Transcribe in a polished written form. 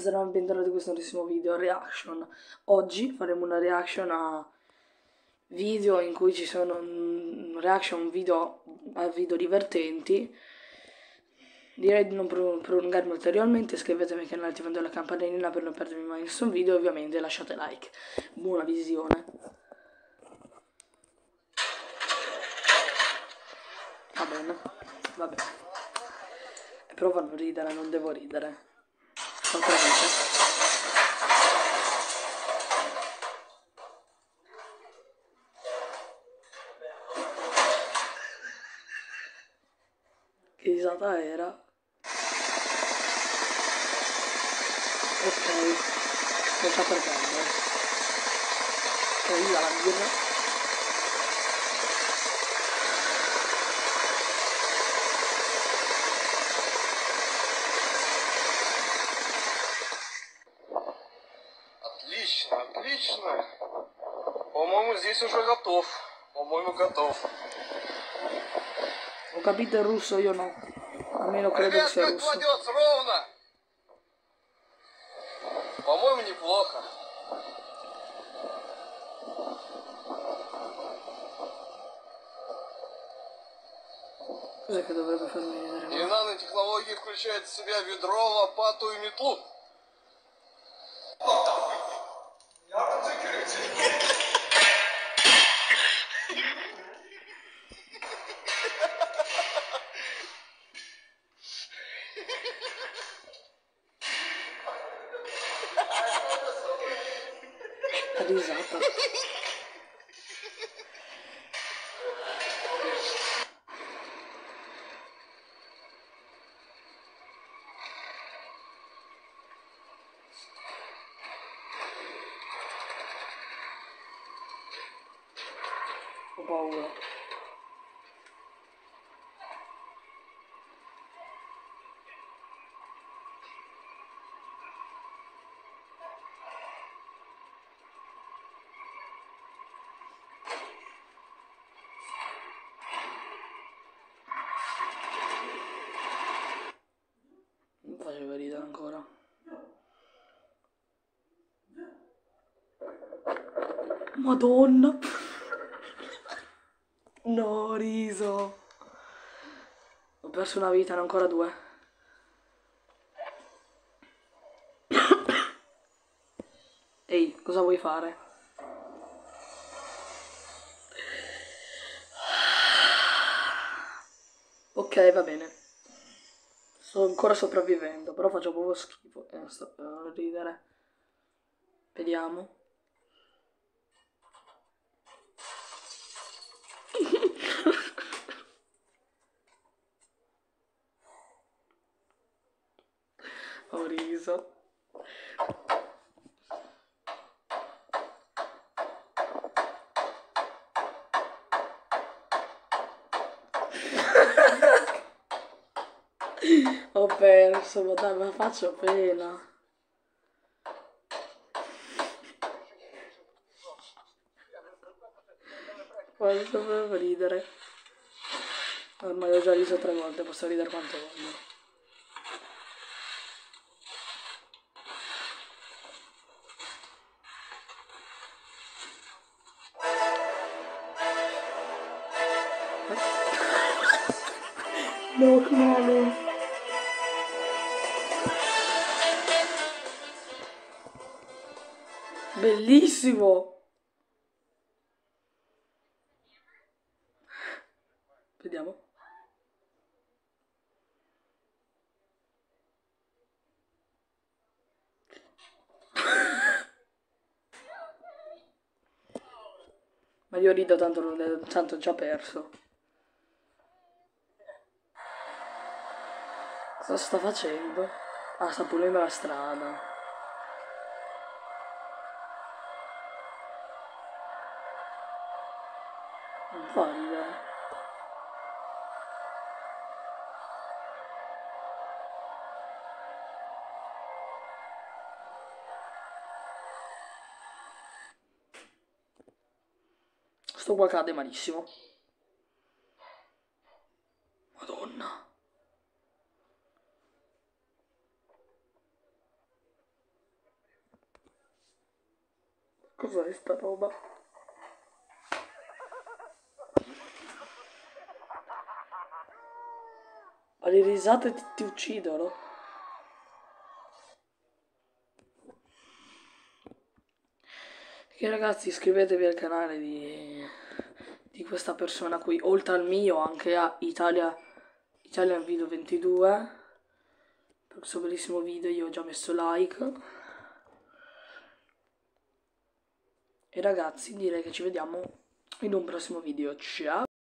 Bentornati in questo nuovissimo video reaction. Oggi faremo una reaction a video in cui ci sono reaction a video divertenti. Direi di non prolungarmi ulteriormente, iscrivetevi al canale attivando la campanellina per non perdermi mai nessun video e ovviamente lasciate like. Buona visione. Va bene, va bene. Provo a non ridere, non devo ridere. Altra vita. Che risata era? Ok, sto già per prendere. Ok, la birra. Отлично, отлично. По-моему, здесь уже готов. По-моему, готов. Ho capito il russo, io no. Almeno credo che Ребят, sia как russo. кладется? Ровно. По-моему, неплохо. Cos'è che dovrebbe farmi vedere? И нанотехнологии включают в себя ведро, лопату и метлу. La risata. Ho paura. Non faceva ridere ancora. Madonna. No, riso. Ho perso una vita, ne ho ancora due. Ehi, cosa vuoi fare? Ok, va bene. Sto ancora sopravvivendo, però faccio proprio schifo. Sto per ridere. Vediamo. Ho riso. Ho perso, ma dai, ma faccio pena. Quasi dovevo ridere. Ormai ho già riso 3 volte, posso ridere quanto voglio. No, che male. Bellissimo. Vediamo. Ma io rido tanto ho già perso. Cosa sta facendo? Ah, sta pulendo la strada. Non fa ridere. Sto qua cade malissimo. Madonna. Cos'è sta roba? Ma le risate ti uccidono? E ragazzi, iscrivetevi al canale di questa persona qui, oltre al mio anche a Italian Video 22. Per questo bellissimo video io ho già messo like. E ragazzi, direi che ci vediamo in un prossimo video. Ciao!